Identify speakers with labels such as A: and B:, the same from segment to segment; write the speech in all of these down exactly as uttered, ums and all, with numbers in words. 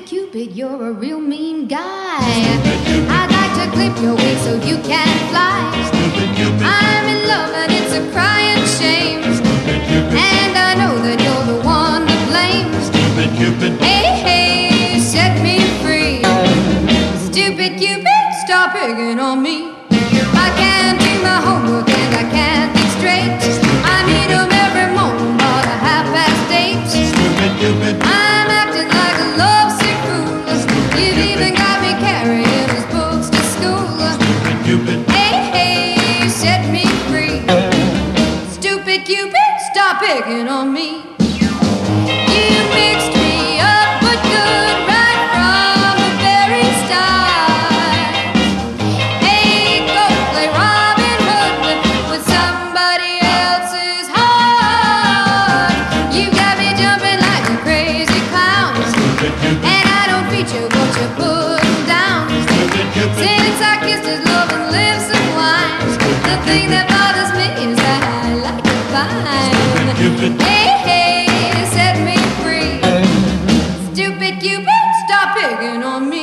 A: Cupid, you're a real mean guy. I'd like to clip your wings so you can fly. I'm in love and it's a crying shame. And I know that you're the one to blame. Hey, hey, set me free. Stupid Cupid, stop picking on me. I can't do my homework and I can't think straight. I need them every morning about a half past eight. I'm acting like a lovesick fool. You've even got me carrying his books to school. Hey, hey, set me free. Stupid Cupid, stop picking on me. You mixed me up but good right from the very start. Hey, go play Robin Hood with somebody else's heart. You got me jumping like a crazy clown, and I don't feature what you're putting down. Since I kissed his loving lips and wine, the thing that bothers me is that I like to find. Hey, hey, set me free. Stupid Cupid, stop picking on me.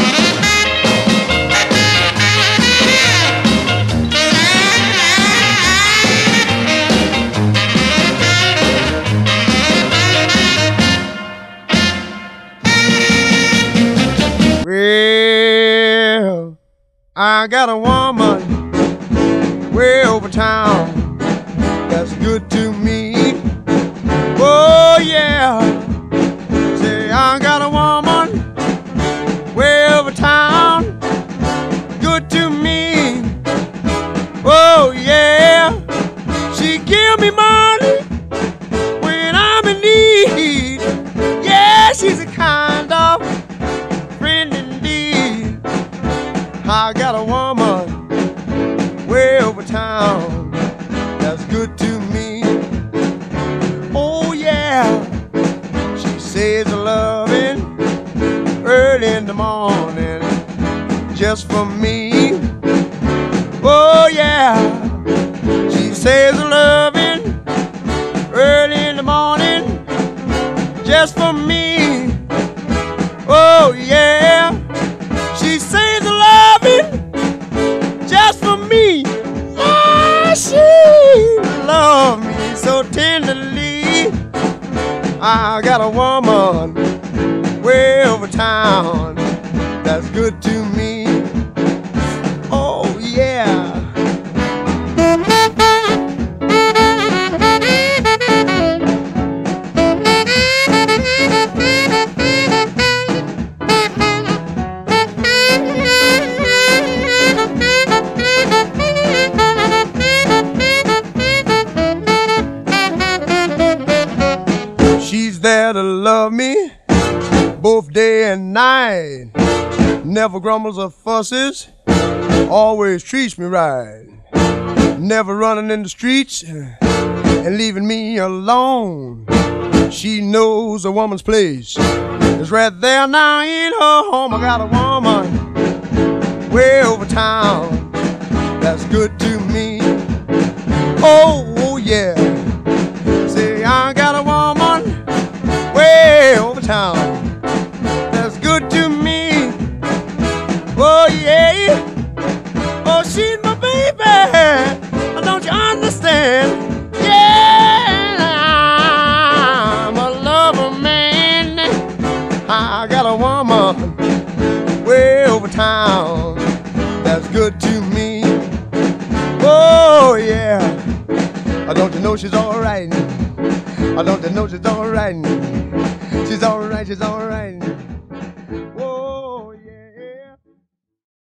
B: Well, I got a woman way over town that's good to me. Oh yeah, say I got a woman way over town, good to me. Oh yeah, she give me money when I'm in need. Yeah, she's a kind of friend indeed. I got a woman way over town that's good to me. Oh yeah, she says a loving early in the morning just for me. Oh yeah, she says a loving early in the morning just for me. Oh yeah, she says a loving just for me. Yeah, she loves me so tenderly. I got a woman way over town that's good to me. Oh yeah. She's there to love me both day and night. Never grumbles or fusses, always treats me right. Never running in the streets and leaving me alone. She knows a woman's place is right there now in her home. I got a woman way over town that's good to me. Oh, oh yeah, say I got a woman way over town that's good to me. Oh yeah, oh she's my baby, don't you understand? Yeah, I'm a lover man. I got a woman way over town that's good to me. Oh yeah, don't you know she's alright? Don't you know she's alright? She's alright, she's alright.